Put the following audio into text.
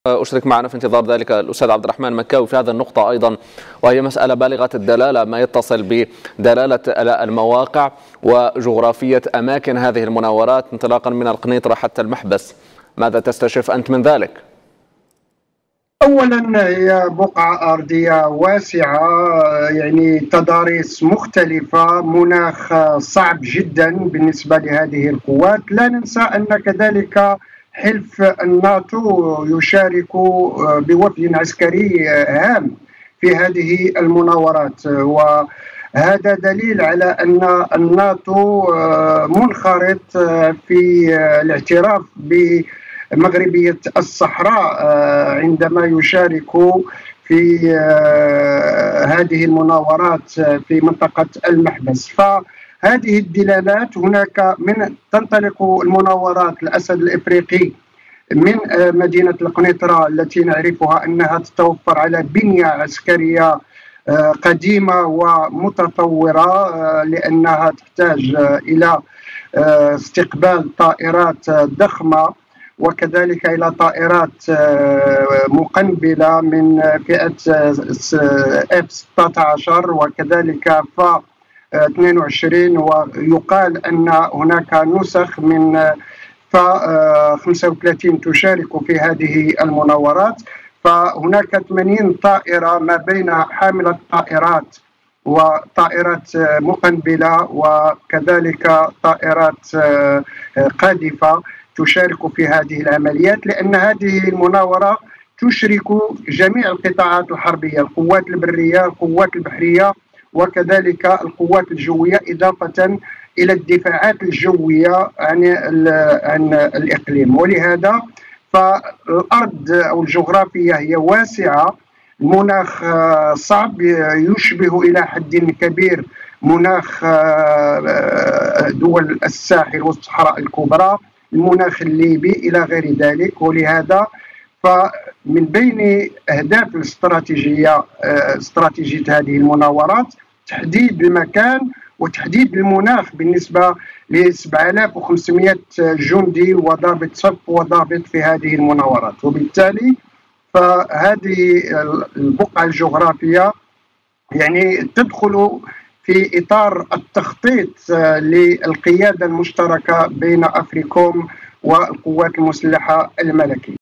أشرك معنا في انتظار ذلك الأستاذ عبد الرحمن مكاوي في هذه النقطة أيضا، وهي مسألة بالغة الدلالة ما يتصل بدلالة المواقع وجغرافية أماكن هذه المناورات انطلاقا من القنيطرة حتى المحبس. ماذا تستشف أنت من ذلك؟ أولا هي بقعة أرضية واسعة، يعني تضاريس مختلفة، مناخ صعب جدا بالنسبة لهذه القوات. لا ننسى أن كذلك حلف الناتو يشارك بوفد عسكري هام في هذه المناورات، وهذا دليل على أن الناتو منخرط في الاعتراف بمغربية الصحراء عندما يشارك في هذه المناورات في منطقة المحبس. فهذه الدلالات هناك من تنطلق المناورات الأسد الإفريقي من مدينة القنيطرة التي نعرفها أنها تتوفر على بنية عسكرية قديمة ومتطورة، لأنها تحتاج إلى استقبال طائرات ضخمة وكذلك إلى طائرات مقنبلة من فئة F-16 وكذلك F-22، ويقال أن هناك نسخ من F-35 تشارك في هذه المناورات. فهناك 80 طائرة ما بين حاملة طائرات وطائرات مقنبلة وكذلك طائرات قاذفة تشارك في هذه العمليات، لأن هذه المناورة تشرك جميع القطاعات الحربية، القوات البرية، القوات البحرية، وكذلك القوات الجوية، إضافة إلى الدفاعات الجوية عن الإقليم. ولهذا فالأرض أو الجغرافية هي واسعة، المناخ صعب، يشبه إلى حد كبير مناخ دول الساحل والصحراء الكبرى، المناخ الليبي إلى غير ذلك. ولهذا فمن بين أهداف استراتيجية هذه المناورات تحديد المكان وتحديد المناخ بالنسبة ل 7500 جندي وضابط صف وضابط في هذه المناورات. وبالتالي فهذه البقعة الجغرافية يعني تدخل في إطار التخطيط للقيادة المشتركة بين أفريكوم والقوات المسلحة الملكية.